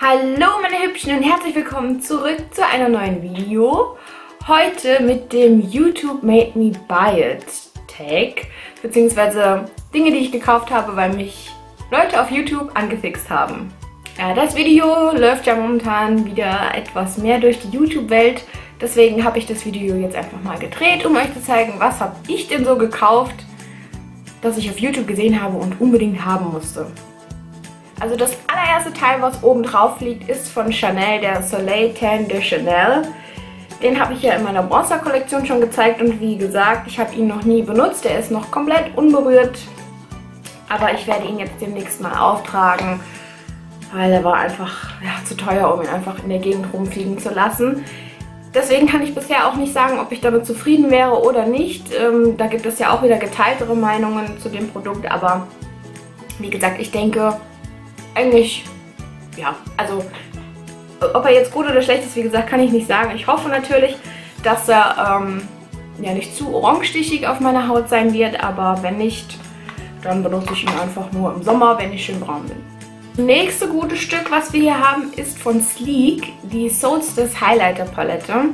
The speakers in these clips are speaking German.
Hallo meine Hübschen und herzlich willkommen zurück zu einer neuen Video. Heute mit dem YouTube Made Me Buy It Tag, beziehungsweise Dinge, die ich gekauft habe, weil mich Leute auf YouTube angefixt haben. Ja, das Video läuft ja momentan wieder etwas mehr durch die YouTube-Welt, deswegen habe ich das Video jetzt einfach mal gedreht, um euch zu zeigen, was habe ich denn so gekauft, das ich auf YouTube gesehen habe und unbedingt haben musste. Also das allererste Teil, was oben drauf liegt, ist von Chanel, der Soleil Tan de Chanel. Den habe ich ja in meiner Bronzer-Kollektion schon gezeigt und wie gesagt, ich habe ihn noch nie benutzt. Der ist noch komplett unberührt, aber ich werde ihn jetzt demnächst mal auftragen, weil er war einfach zu teuer, um ihn einfach in der Gegend rumfliegen zu lassen. Deswegen kann ich bisher auch nicht sagen, ob ich damit zufrieden wäre oder nicht. Da gibt es ja auch wieder geteiltere Meinungen zu dem Produkt, aber wie gesagt, ich denke, eigentlich, ja, also ob er jetzt gut oder schlecht ist, wie gesagt, kann ich nicht sagen. Ich hoffe natürlich, dass er nicht zu orangestichig auf meiner Haut sein wird, aber wenn nicht, dann benutze ich ihn einfach nur im Sommer, wenn ich schön braun bin. Das nächste gute Stück, was wir hier haben, ist von Sleek, die Solstice Highlighter Palette.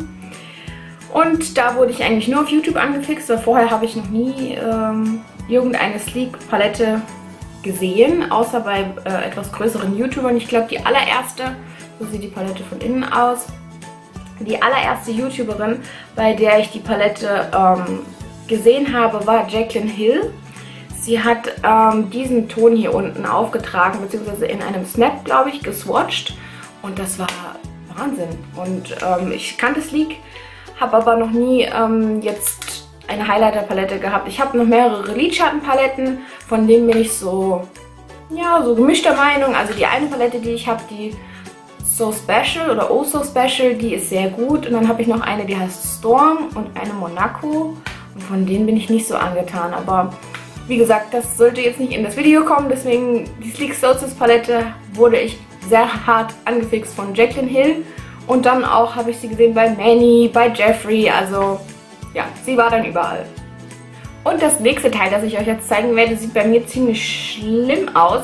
Und da wurde ich eigentlich nur auf YouTube angefixt, weil vorher habe ich noch nie irgendeine Sleek Palette gesehen, außer bei etwas größeren YouTubern. Ich glaube, die allererste, so sieht die Palette von innen aus, die allererste YouTuberin, bei der ich die Palette gesehen habe, war Jaclyn Hill. Sie hat diesen Ton hier unten aufgetragen, beziehungsweise in einem Snap, glaube ich, geswatcht. Und das war Wahnsinn. Und ich kannte Sleek, habe aber noch nie jetzt eine Highlighter-Palette gehabt. Ich habe noch mehrere Lidschattenpaletten, von denen bin ich so gemischter Meinung. Also die eine Palette, die ich habe, die So Special oder Oh So Special, die ist sehr gut. Und dann habe ich noch eine, die heißt Storm und eine Monaco. Und von denen bin ich nicht so angetan. Aber wie gesagt, das sollte jetzt nicht in das Video kommen. Deswegen, die Sleek Solstice Palette wurde ich sehr hart angefixt von Jaclyn Hill. Und dann auch habe ich sie gesehen bei Manny, bei Jeffree, also ja, sie war dann überall. Und das nächste Teil, das ich euch jetzt zeigen werde, sieht bei mir ziemlich schlimm aus.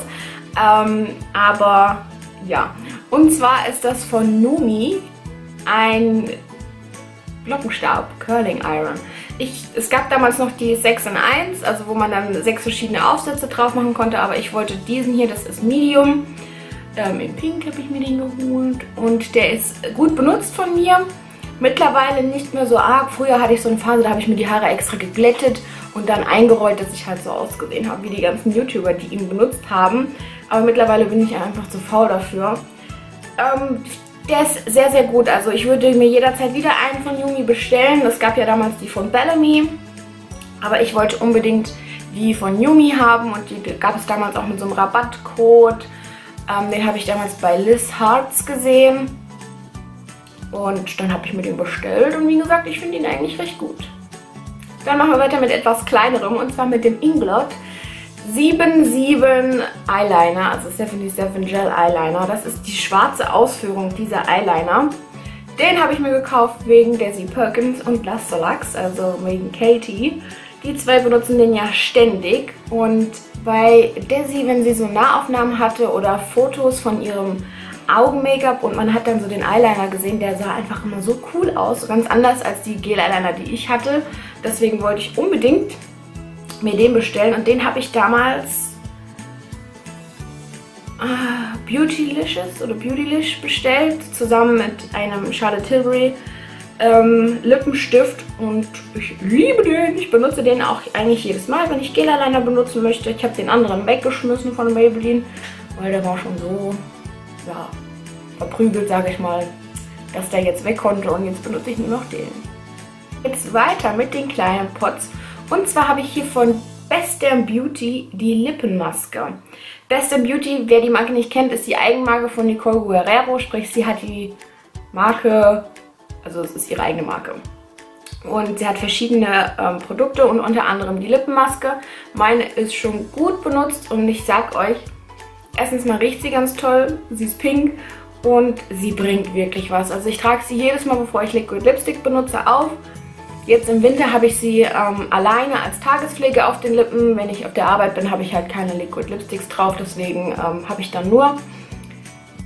Aber ja, und zwar ist das von Numi ein Glockenstab, Curling Iron. Es gab damals noch die 6 in 1, also wo man dann 6 verschiedene Aufsätze drauf machen konnte, aber ich wollte diesen hier, das ist Medium. In Pink habe ich mir den geholt und der ist gut benutzt von mir. Mittlerweile nicht mehr so arg. Früher hatte ich so eine Phase, da habe ich mir die Haare extra geglättet und dann eingerollt, dass ich halt so ausgesehen habe wie die ganzen YouTuber, die ihn benutzt haben. Aber mittlerweile bin ich einfach zu faul dafür. Der ist sehr, sehr gut. Also ich würde mir jederzeit wieder einen von Yumi bestellen. Es gab ja damals die von Bellamy. Aber ich wollte unbedingt die von Yumi haben und die gab es damals auch mit so einem Rabattcode. Den habe ich damals bei Liz Hearts gesehen. Und dann habe ich mir den bestellt und wie gesagt, ich finde ihn eigentlich recht gut. Dann machen wir weiter mit etwas kleinerem und zwar mit dem Inglot 77 Eyeliner, also 77 Gel Eyeliner. Das ist die schwarze Ausführung dieser Eyeliner. Den habe ich mir gekauft wegen Desi Perkins und Luster Lux, also wegen Katie. Die zwei benutzen den ja ständig und bei Desi, wenn sie so Nahaufnahmen hatte oder Fotos von ihrem Augen-Make-up und man hat dann so den Eyeliner gesehen, der sah einfach immer so cool aus, so ganz anders als die Gel-Eyeliner, die ich hatte. Deswegen wollte ich unbedingt mir den bestellen und den habe ich damals Beautylicious oder Beautylish bestellt, zusammen mit einem Charlotte Tilbury Lippenstift und ich liebe den. Ich benutze den auch eigentlich jedes Mal, wenn ich Gel-Eyeliner benutzen möchte. Ich habe den anderen weggeschmissen von Maybelline, weil der war schon so verprügelt, sage ich mal, dass der jetzt weg konnte und jetzt benutze ich nur noch den. Jetzt weiter mit den kleinen Pots und zwar habe ich hier von Best Damn Beauty die Lippenmaske. Best Damn Beauty, wer die Marke nicht kennt, ist die Eigenmarke von Nicole Guerrero, sprich sie hat die Marke, also es ist ihre eigene Marke. Und sie hat verschiedene Produkte und unter anderem die Lippenmaske. Meine ist schon gut benutzt und ich sag euch, erstens mal riecht sie ganz toll, sie ist pink und sie bringt wirklich was. Also ich trage sie jedes Mal, bevor ich Liquid Lipstick benutze, auf. Jetzt im Winter habe ich sie alleine als Tagespflege auf den Lippen. Wenn ich auf der Arbeit bin, habe ich halt keine Liquid Lipsticks drauf, deswegen habe ich dann nur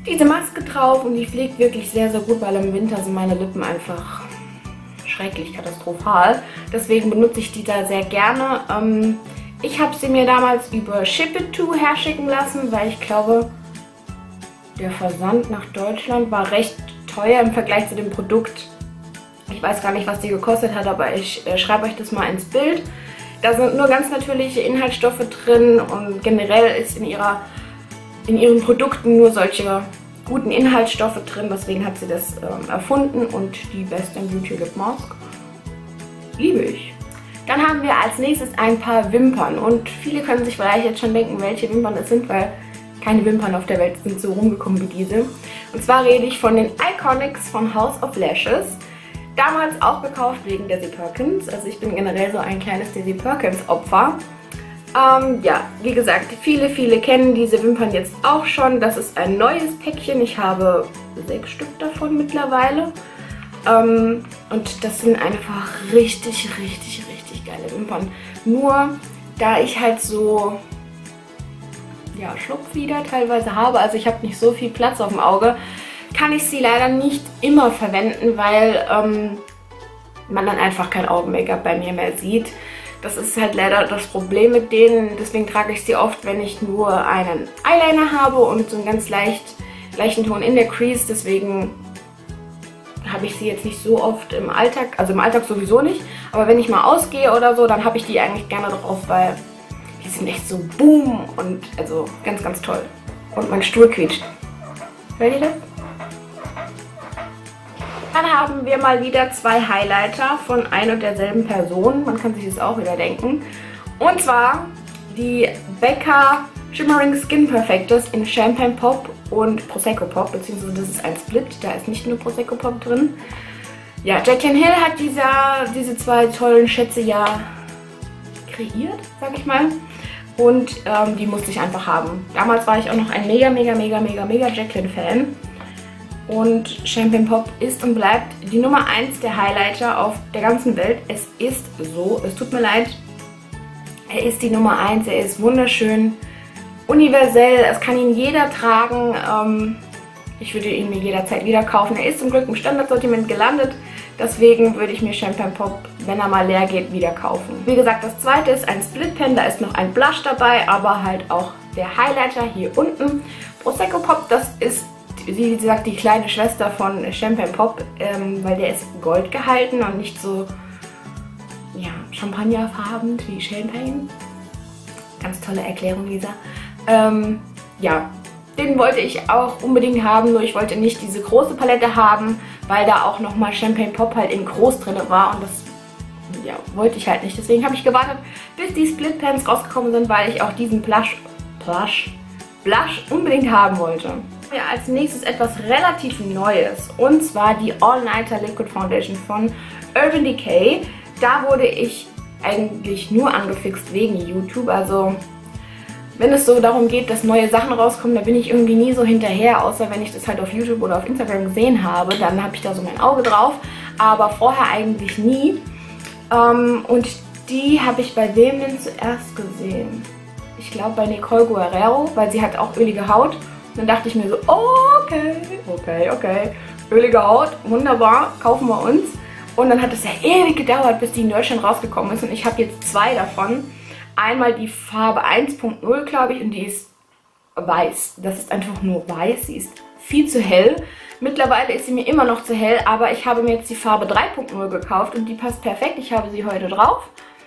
diese Maske drauf und die pflegt wirklich sehr, sehr gut, weil im Winter sind meine Lippen einfach schrecklich katastrophal. Deswegen benutze ich die da sehr gerne. Ich habe sie mir damals über Ship It To herschicken lassen, weil ich glaube, der Versand nach Deutschland war recht teuer im Vergleich zu dem Produkt. Ich weiß gar nicht, was die gekostet hat, aber ich schreibe euch das mal ins Bild. Da sind nur ganz natürliche Inhaltsstoffe drin und generell ist in ihren Produkten nur solche guten Inhaltsstoffe drin. Deswegen hat sie das erfunden und die beste Beauty Lip Mask liebe ich. Dann haben wir als nächstes ein paar Wimpern und viele können sich vielleicht jetzt schon denken, welche Wimpern es sind, weil keine Wimpern auf der Welt sind so rumgekommen wie diese. Und zwar rede ich von den Iconics von House of Lashes. Damals auch gekauft wegen Daisy Perkins. Also ich bin generell so ein kleines Daisy Perkins Opfer. Ja, wie gesagt, viele kennen diese Wimpern jetzt auch schon. Das ist ein neues Päckchen. Ich habe 6 Stück davon mittlerweile. Und das sind einfach richtig geile Wimpern. Nur, da ich halt so ja, Schlupflider teilweise habe, also ich habe nicht so viel Platz auf dem Auge, kann ich sie leider nicht immer verwenden, weil man dann einfach kein Augen-Make-up bei mir mehr sieht. Das ist halt leider das Problem mit denen, deswegen trage ich sie oft, wenn ich nur einen Eyeliner habe und so einen ganz leichten Ton in der Crease, deswegen habe ich sie jetzt nicht so oft im Alltag, also im Alltag sowieso nicht, aber wenn ich mal ausgehe oder so, dann habe ich die eigentlich gerne drauf, weil die sind echt so boom und also ganz toll. Und mein Stuhl quietscht. Hört ihr das? Dann haben wir mal wieder 2 Highlighter von ein und derselben Person. Man kann sich das auch wieder denken. Und zwar die Becca Shimmering Skin Perfectors in Champagne Pop und Prosecco Pop, beziehungsweise das ist ein Split, da ist nicht nur Prosecco Pop drin. Ja, Jaclyn Hill hat diese 2 tollen Schätze ja kreiert, sag ich mal. Und die musste ich einfach haben. Damals war ich auch noch ein mega Jaclyn Fan. Und Champagne Pop ist und bleibt die Nummer 1 der Highlighter auf der ganzen Welt. Es ist so, es tut mir leid. Er ist die Nummer 1, er ist wunderschön, universell, es kann ihn jeder tragen. Ich würde ihn mir jederzeit wieder kaufen. Er ist zum Glück im Standardsortiment gelandet. Deswegen würde ich mir Champagne Pop, wenn er mal leer geht, wieder kaufen. Wie gesagt, das zweite ist ein Split Pen. Da ist noch ein Blush dabei, aber halt auch der Highlighter hier unten. Prosecco Pop, das ist, wie gesagt, die kleine Schwester von Champagne Pop, weil der ist gold gehalten und nicht so ja, champagnerfarben wie Champagne. Ganz tolle Erklärung, Lisa. Ja, den wollte ich auch unbedingt haben, nur ich wollte nicht diese große Palette haben, weil da auch nochmal Champagne Pop halt in groß drin war und das ja, wollte ich halt nicht. Deswegen habe ich gewartet, bis die Split Pens rausgekommen sind, weil ich auch diesen Blush unbedingt haben wollte. Ja, als nächstes etwas relativ Neues und zwar die All Nighter Liquid Foundation von Urban Decay. Da wurde ich eigentlich nur angefixt wegen YouTube, also wenn es so darum geht, dass neue Sachen rauskommen, da bin ich irgendwie nie so hinterher, außer wenn ich das halt auf YouTube oder auf Instagram gesehen habe, dann habe ich da so mein Auge drauf, aber vorher eigentlich nie. Und die habe ich bei wem denn zuerst gesehen? Ich glaube bei Nicole Guerrero, weil sie hat auch ölige Haut. Und dann dachte ich mir so, okay, ölige Haut, wunderbar, kaufen wir uns. Und dann hat es ja ewig gedauert, bis die in Deutschland rausgekommen ist und ich habe jetzt 2 davon. Einmal die Farbe 1.0, glaube ich, und die ist weiß. Das ist einfach nur weiß. Sie ist viel zu hell. Mittlerweile ist sie mir immer noch zu hell, aber ich habe mir jetzt die Farbe 3.0 gekauft und die passt perfekt. Ich habe sie heute drauf.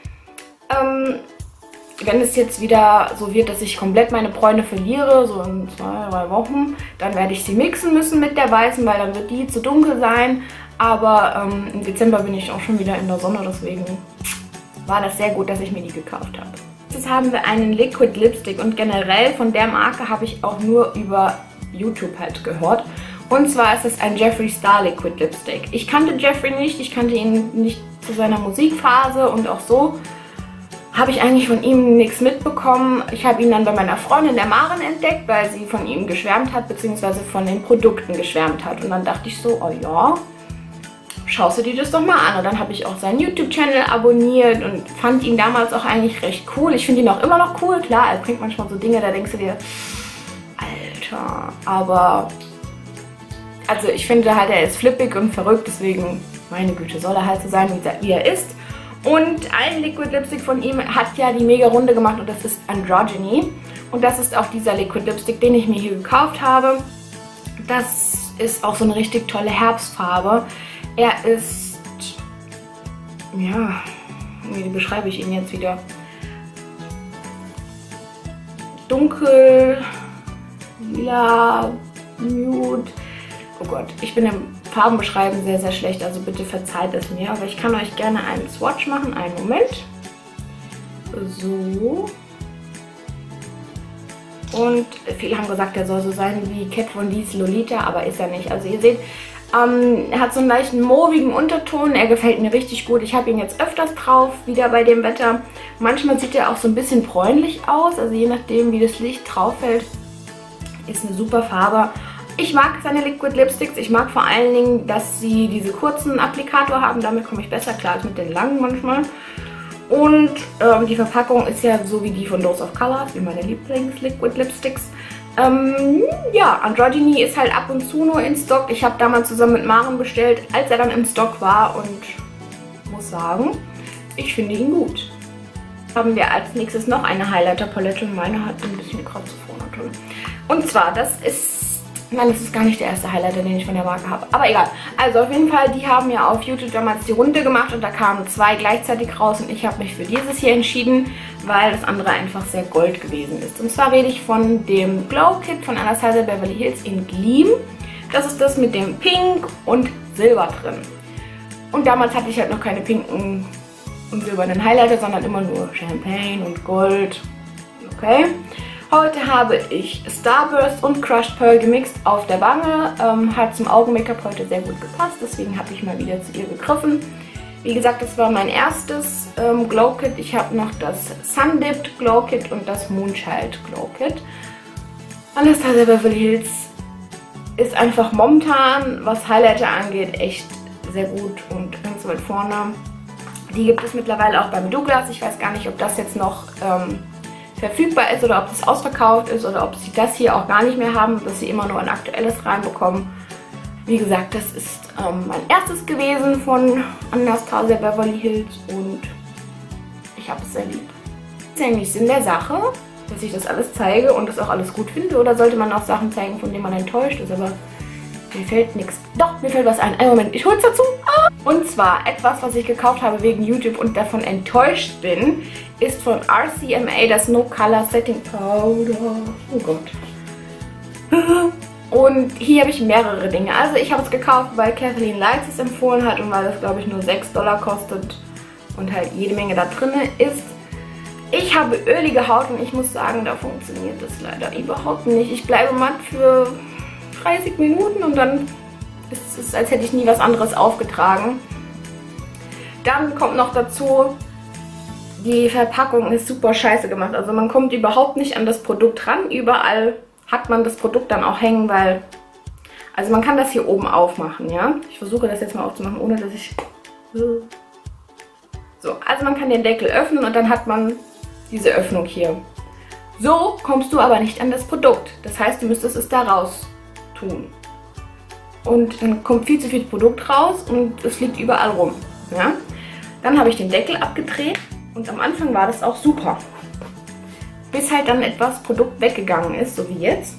Wenn es jetzt wieder so wird, dass ich komplett meine Bräune verliere, so in 2, 3 Wochen, dann werde ich sie mixen müssen mit der weißen, weil dann wird die zu dunkel sein. Aber im Dezember bin ich auch schon wieder in der Sonne, deswegen war das sehr gut, dass ich mir die gekauft habe. Jetzt haben wir einen Liquid Lipstick und generell von der Marke habe ich auch nur über YouTube halt gehört. Und zwar ist es ein Jeffree Star Liquid Lipstick. Ich kannte Jeffree nicht, ich kannte ihn nicht zu seiner Musikphase und auch so habe ich eigentlich von ihm nichts mitbekommen. Ich habe ihn dann bei meiner Freundin, der Maren, entdeckt, weil sie von ihm geschwärmt hat, beziehungsweise von den Produkten geschwärmt hat. Und dann dachte ich so, oh ja, schaust du dir das doch mal an. Und dann habe ich auch seinen YouTube-Channel abonniert und fand ihn damals auch eigentlich recht cool. Ich finde ihn auch immer noch cool. Klar, er bringt manchmal so Dinge, da denkst du dir, Alter, aber Also ich finde halt, er ist flippig und verrückt, deswegen, meine Güte, soll er halt so sein, wie er ist. Und ein Liquid Lipstick von ihm hat ja die mega Runde gemacht und das ist Androgyny. Und das ist auch dieser Liquid Lipstick, den ich mir hier gekauft habe. Das ist auch so eine richtig tolle Herbstfarbe. Er ist, ja, wie beschreibe ich ihn jetzt wieder? Dunkel, lila, nude. Oh Gott, ich bin im Farbenbeschreiben sehr, sehr schlecht, also bitte verzeiht es mir. Aber ich kann euch gerne einen Swatch machen. Einen Moment. So. Und viele haben gesagt, er soll so sein wie Kat Von D's Lolita, aber ist er nicht. Also ihr seht, er hat so einen leichten mauvigen Unterton. Er gefällt mir richtig gut. Ich habe ihn jetzt öfters drauf, wieder bei dem Wetter. Manchmal sieht er auch so ein bisschen bräunlich aus, also je nachdem, wie das Licht drauf fällt. Ist eine super Farbe. Ich mag seine Liquid Lipsticks. Ich mag vor allen Dingen, dass sie diese kurzen Applikator haben. Damit komme ich besser klar als mit den langen manchmal. Und die Verpackung ist ja so wie die von Dose of Colors, wie meine Lieblings-Liquid Lipsticks. Ja, Androgyny ist halt ab und zu nur in Stock. Ich habe damals zusammen mit Maren bestellt, als er dann im Stock war und muss sagen, ich finde ihn gut. Haben wir als nächstes noch eine Highlighter-Palette und meine hat ein bisschen Kratzer vorne drin. Und zwar, das ist gar nicht der erste Highlighter, den ich von der Marke habe. Aber egal. Also auf jeden Fall, die haben ja auf YouTube damals die Runde gemacht und da kamen 2 gleichzeitig raus und ich habe mich für dieses hier entschieden, weil das andere einfach sehr gold gewesen ist. Und zwar rede ich von dem Glow Kit von Anastasia Beverly Hills in Gleam. Das ist das mit dem Pink und Silber drin. Und damals hatte ich halt noch keine pinken und silbernen Highlighter, sondern immer nur Champagne und Gold. Okay. Heute habe ich Starburst und Crushed Pearl gemixt auf der Wange. Hat zum Augen-Make-up heute sehr gut gepasst, deswegen habe ich mal wieder zu ihr gegriffen. Wie gesagt, das war mein erstes Glow Kit. Ich habe noch das Sun Dipped Glow Kit und das Moonchild Glow Kit. Anastasia Beverly Hills ist einfach momentan, was Highlighter angeht, echt sehr gut und ganz weit vorne. Die gibt es mittlerweile auch beim Douglas. Ich weiß gar nicht, ob das jetzt noch verfügbar ist oder ob das ausverkauft ist oder ob sie das hier auch gar nicht mehr haben, dass sie immer nur ein aktuelles reinbekommen. Wie gesagt, das ist mein erstes gewesen von Anastasia Beverly Hills und ich habe es sehr lieb. Ist ja nicht Sinn der Sache, dass ich das alles zeige und das auch alles gut finde, oder sollte man auch Sachen zeigen, von denen man enttäuscht ist, aber mir fällt nichts. Doch, mir fällt was ein. Einen Moment, ich hol's dazu. Und zwar etwas, was ich gekauft habe wegen YouTube und davon enttäuscht bin, ist von RCMA das No Color Setting Powder. Oh Gott. Und hier habe ich mehrere Dinge. Also ich habe es gekauft, weil Kathleen Lights es empfohlen hat und weil es, glaube ich, nur $6 kostet und halt jede Menge da drin ist. Ich habe ölige Haut und ich muss sagen, da funktioniert das leider überhaupt nicht. Ich bleibe matt für 30 Minuten und dann ist es, als hätte ich nie was anderes aufgetragen. Dann kommt noch dazu, die Verpackung ist super scheiße gemacht. Also man kommt überhaupt nicht an das Produkt ran. Überall hat man das Produkt dann auch hängen, weil... Also man kann das hier oben aufmachen, ja. Ich versuche das jetzt mal aufzumachen, ohne dass ich... So, also man kann den Deckel öffnen und dann hat man diese Öffnung hier. So kommst du aber nicht an das Produkt. Das heißt, du müsstest es da raus tun. Und dann kommt viel zu viel Produkt raus und es fliegt überall rum. Ja? Dann habe ich den Deckel abgedreht und am Anfang war das auch super. Bis halt dann etwas Produkt weggegangen ist, so wie jetzt.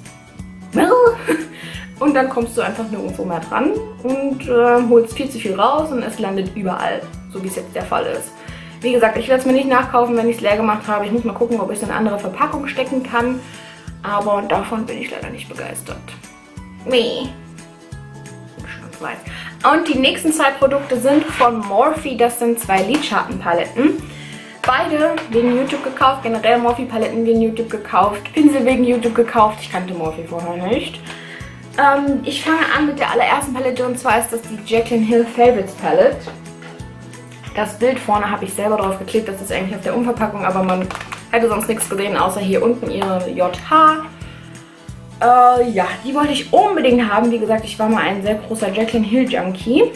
Und dann kommst du einfach nirgendwo mehr dran und holst viel zu viel raus und es landet überall, so wie es jetzt der Fall ist. Wie gesagt, ich werde es mir nicht nachkaufen, wenn ich es leer gemacht habe. Ich muss mal gucken, ob ich es in eine andere Verpackung stecken kann. Aber davon bin ich leider nicht begeistert. Nee. Weiß. Und die nächsten 2 Produkte sind von Morphe. Das sind 2 Lidschattenpaletten. Beide wegen YouTube gekauft. Generell Morphe-Paletten wegen YouTube gekauft. Pinsel wegen YouTube gekauft. Ich kannte Morphe vorher nicht. Ich fange an mit der allerersten Palette und zwar ist das die Jaclyn Hill Favorites Palette. Das Bild vorne habe ich selber drauf geklebt. Das ist eigentlich auf der Umverpackung, aber man hätte sonst nichts gesehen, außer hier unten ihre JH. Ja, die wollte ich unbedingt haben. Wie gesagt, ich war mal ein sehr großer Jaclyn Hill Junkie.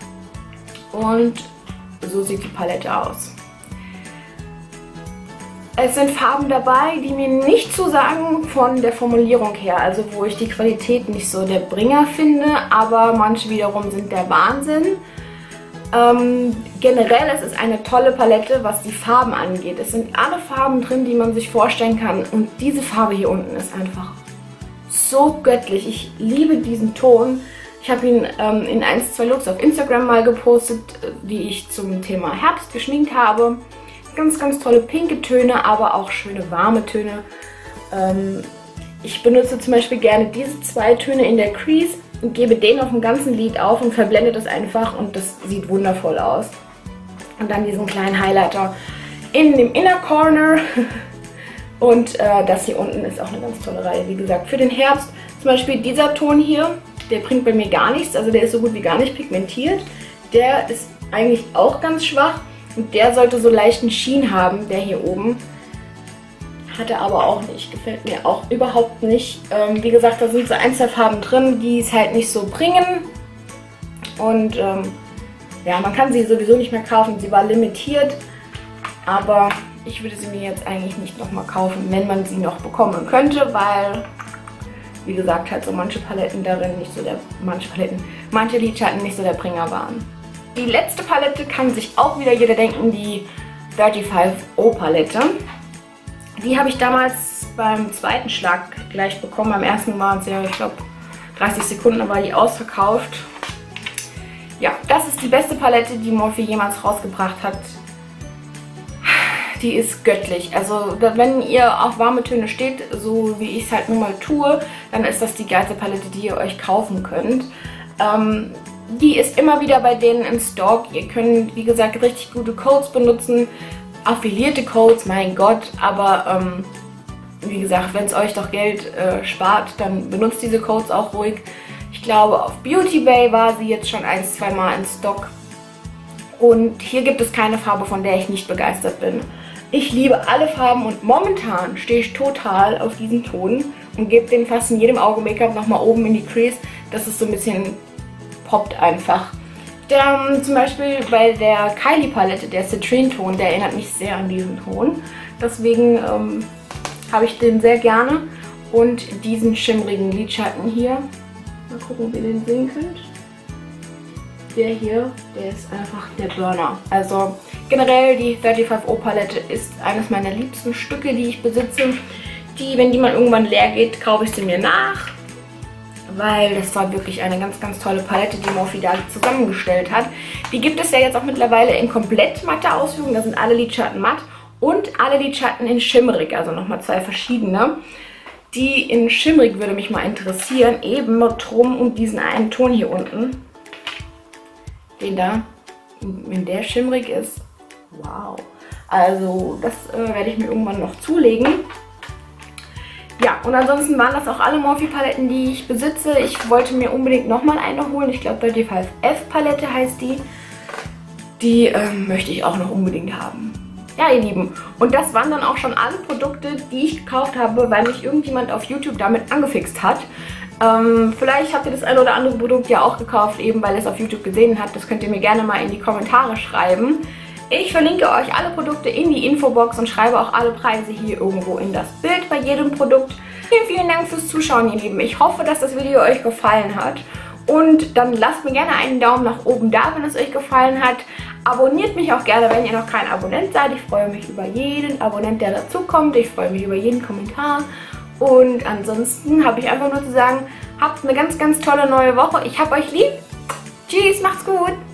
Und so sieht die Palette aus. Es sind Farben dabei, die mir nicht zusagen von der Formulierung her, also wo ich die Qualität nicht so der Bringer finde, aber manche wiederum sind der Wahnsinn. Generell es ist eine tolle Palette, was die Farben angeht. Es sind alle Farben drin, die man sich vorstellen kann, und diese Farbe hier unten ist einfach so göttlich. Ich liebe diesen Ton. Ich habe ihn in 1-2 Looks auf Instagram mal gepostet, die ich zum Thema Herbst geschminkt habe. Ganz, ganz tolle pinke Töne, aber auch schöne warme Töne. Ich benutze zum Beispiel gerne diese 2 Töne in der Crease und gebe den auf dem ganzen Lid auf und verblende das einfach, und das sieht wundervoll aus. Und dann diesen kleinen Highlighter in dem Inner Corner. Und das hier unten ist auch eine ganz tolle Reihe, wie gesagt, für den Herbst. Zum Beispiel dieser Ton hier, der bringt bei mir gar nichts, also der ist so gut wie gar nicht pigmentiert. Der ist eigentlich auch ganz schwach und der sollte so leichten Sheen haben, der hier oben. Hat er aber auch nicht, gefällt mir auch überhaupt nicht. Wie gesagt, da sind so 1-2 Farben drin, die es halt nicht so bringen. Und ja, man kann sie sowieso nicht mehr kaufen, sie war limitiert, aber ich würde sie mir jetzt eigentlich nicht nochmal kaufen, wenn man sie noch bekommen könnte, weil, wie gesagt, halt so manche Paletten darin nicht so der, manche Lidschatten nicht so der Bringer waren. Die letzte Palette kann sich auch wieder jeder denken, die 35O Palette. Die habe ich damals beim zweiten Schlag gleich bekommen. Beim ersten waren es ja, ich glaube, 30 Sekunden war die ausverkauft. Ja, das ist die beste Palette, die Morphe jemals rausgebracht hat. Die ist göttlich. Also wenn ihr auf warme Töne steht, so wie ich es halt nun mal tue, dann ist das die geilste Palette, die ihr euch kaufen könnt. Die ist immer wieder bei denen im Stock. Ihr könnt, wie gesagt, richtig gute Codes benutzen. Affiliierte Codes, mein Gott. Aber wie gesagt, wenn es euch doch Geld spart, dann benutzt diese Codes auch ruhig. Ich glaube, auf Beauty Bay war sie jetzt schon 1-2 Mal in Stock. Und hier gibt es keine Farbe, von der ich nicht begeistert bin. Ich liebe alle Farben und momentan stehe ich total auf diesen Ton und gebe den fast in jedem Augen-Make-up nochmal oben in die Crease, dass es so ein bisschen poppt einfach. Zum Beispiel bei der Kylie Palette, der Citrine-Ton, der erinnert mich sehr an diesen Ton. Deswegen habe ich den sehr gerne. Und diesen schimmrigen Lidschatten hier. Mal gucken, ob ihr den sehen könnt. Der hier, der ist einfach der Burner. Also generell die 35O Palette ist eines meiner liebsten Stücke, die ich besitze. Wenn die mal irgendwann leer geht, kaufe ich sie mir nach. Weil das war wirklich eine ganz, ganz tolle Palette, die Morphe da zusammengestellt hat. Die gibt es ja jetzt auch mittlerweile in komplett matte Ausführung. Da sind alle Lidschatten matt und alle Lidschatten in schimmrig. Also nochmal 2 verschiedene. Die in schimmrig würde mich mal interessieren. Eben drum um diesen einen Ton hier unten. Den da, wenn der schimmrig ist, wow. Also das werde ich mir irgendwann noch zulegen. Ja, und ansonsten waren das auch alle Morphe-Paletten, die ich besitze. Ich wollte mir unbedingt nochmal eine holen. Ich glaube, 35F Palette heißt die. Die möchte ich auch noch unbedingt haben. Ja, ihr Lieben. Und das waren dann auch schon alle Produkte, die ich gekauft habe, weil mich irgendjemand auf YouTube damit angefixt hat. Vielleicht habt ihr das ein oder andere Produkt ja auch gekauft, eben weil ihr es auf YouTube gesehen habt. Das könnt ihr mir gerne mal in die Kommentare schreiben. Ich verlinke euch alle Produkte in die Infobox und schreibe auch alle Preise hier irgendwo in das Bild bei jedem Produkt. Vielen, vielen Dank fürs Zuschauen, ihr Lieben. Ich hoffe, dass das Video euch gefallen hat. Und dann lasst mir gerne einen Daumen nach oben da, wenn es euch gefallen hat. Abonniert mich auch gerne, wenn ihr noch kein Abonnent seid. Ich freue mich über jeden Abonnent, der dazukommt. Ich freue mich über jeden Kommentar. Und ansonsten habe ich einfach nur zu sagen, habt eine ganz, ganz tolle neue Woche. Ich hab euch lieb. Tschüss, macht's gut.